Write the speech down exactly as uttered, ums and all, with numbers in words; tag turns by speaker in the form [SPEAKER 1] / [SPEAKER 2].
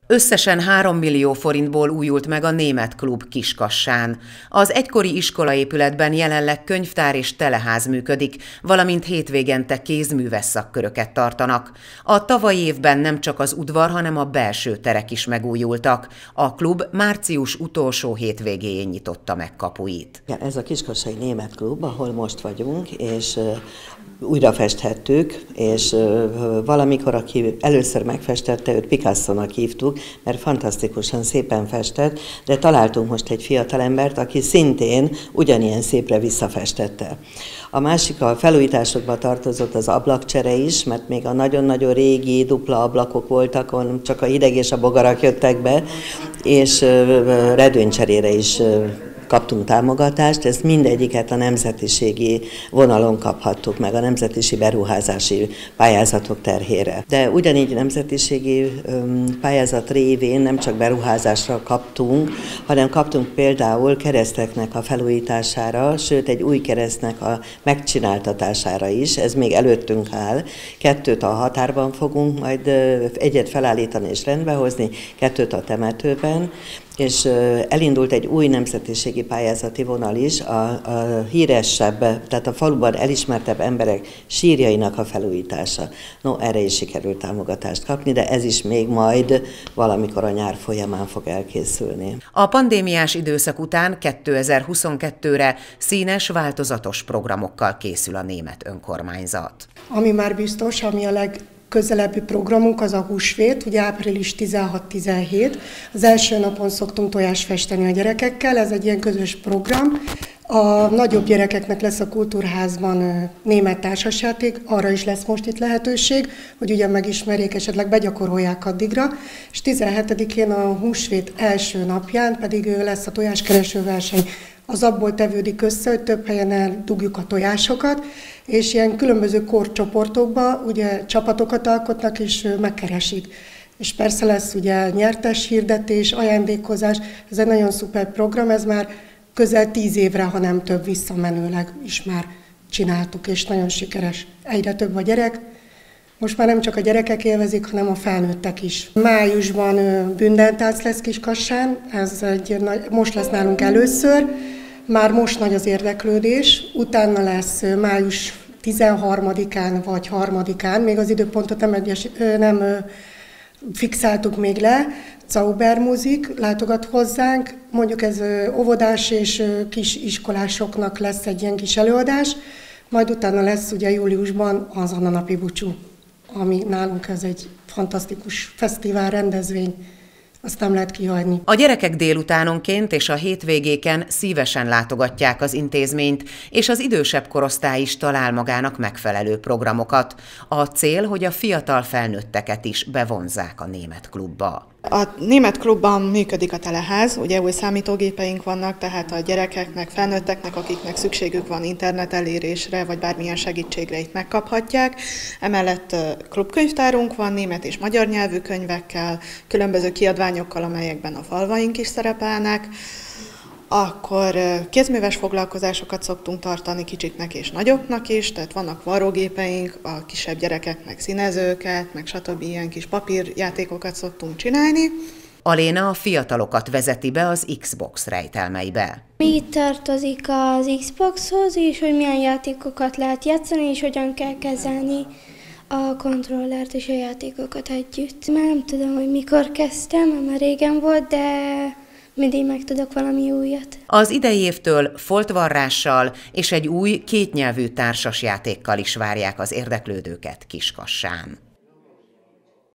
[SPEAKER 1] Összesen három millió forintból újult meg a Német Klub Kiskassán. Az egykori iskolaépületben jelenleg könyvtár és teleház működik, valamint hétvégente kézműves szakköröket tartanak. A tavalyi évben nem csak az udvar, hanem a belső terek is megújultak. A klub március utolsó hétvégéjén nyitotta meg kapuit.
[SPEAKER 2] Ez a Kiskassai Német Klub, ahol most vagyunk, és újra festhettük, és valamikor, aki először megfestette, őt Picasso-nak hívtuk, mert fantasztikusan szépen festett, de találtunk most egy fiatalembert, aki szintén ugyanilyen szépre visszafestette. A másik, a felújításokba tartozott az ablakcsere is, mert még a nagyon-nagyon régi dupla ablakok voltak, ahol csak a hideg és a bogarak jöttek be, és redőnycserére is kaptunk támogatást, ezt mindegyiket a nemzetiségi vonalon kaphattuk meg, a nemzetiségi beruházási pályázatok terhére. De ugyanígy nemzetiségi pályázat révén nem csak beruházásra kaptunk, hanem kaptunk például kereszteknek a felújítására, sőt egy új keresztnek a megcsináltatására is, ez még előttünk áll. Kettőt a határban fogunk majd egyet felállítani és rendbehozni, kettőt a temetőben, és elindult egy új nemzetiségi pályázati vonal is, a, a híresebb, tehát a faluban elismertebb emberek sírjainak a felújítása. No, erre is sikerült támogatást kapni, de ez is még majd valamikor a nyár folyamán fog elkészülni.
[SPEAKER 1] A pandémiás időszak után kétezer-huszonkettőre színes, változatos programokkal készül a német önkormányzat.
[SPEAKER 3] Ami már biztos, ami a leg közelebbi programunk az a húsvét, ugye április tizenhat-tizenhét. Az első napon szoktunk tojást festeni a gyerekekkel, ez egy ilyen közös program. A nagyobb gyerekeknek lesz a kultúrházban német társasjáték, arra is lesz most itt lehetőség, hogy ugye megismerjék, esetleg begyakorolják addigra, és tizenhetedikén a húsvét első napján pedig lesz a tojáskereső verseny. Az abból tevődik össze, hogy több helyen eldugjuk a tojásokat, és ilyen különböző korcsoportokba ugye csapatokat alkotnak, és megkeresik. És persze lesz ugye nyertes hirdetés, ajándékozás, ez egy nagyon szuper program, ez már közel tíz évre, ha nem több visszamenőleg is már csináltuk, és nagyon sikeres. Egyre több a gyerek, most már nem csak a gyerekek élvezik, hanem a felnőttek is. Májusban bündentánc lesz Kiskassán, ez egy, most lesz nálunk először, már most nagy az érdeklődés, utána lesz május tizenharmadikán vagy harmadikán, még az időpontot nem, egyes, nem fixáltuk még le, Zaubermusik látogat hozzánk, mondjuk ez óvodás és kis iskolásoknak lesz egy ilyen kis előadás, majd utána lesz ugye júliusban az Anna napi búcsú, ami nálunk ez egy fantasztikus fesztivál, rendezvény, azt nem lehet kihagyni.
[SPEAKER 1] A gyerekek délutánonként és a hétvégéken szívesen látogatják az intézményt, és az idősebb korosztály is talál magának megfelelő programokat. A cél, hogy a fiatal felnőtteket is bevonzzák a Német Klubba.
[SPEAKER 4] A Német Klubban működik a teleház, ugye új számítógépeink vannak, tehát a gyerekeknek, felnőtteknek, akiknek szükségük van internet elérésre, vagy bármilyen segítségre itt megkaphatják. Emellett klubkönyvtárunk van, német és magyar nyelvű könyvekkel, különböző kiadványokkal, amelyekben a falvaink is szerepelnek. Akkor kézműves foglalkozásokat szoktunk tartani kicsiknek és nagyoknak is, tehát vannak varrógépeink, a kisebb gyerekeknek színezőket, meg stb. Ilyen kis papírjátékokat szoktunk csinálni.
[SPEAKER 1] Aléna a fiatalokat vezeti be az Xbox rejtelmeibe.
[SPEAKER 5] Mi tartozik az Xboxhoz, és hogy milyen játékokat lehet játszani, és hogyan kell kezelni a kontrollert és a játékokat együtt. Már nem tudom, hogy mikor kezdtem, már régen volt, de mindig megtudok valami újat.
[SPEAKER 1] Az idei évtől foltvarrással és egy új kétnyelvű társasjátékkal is várják az érdeklődőket Kiskassán.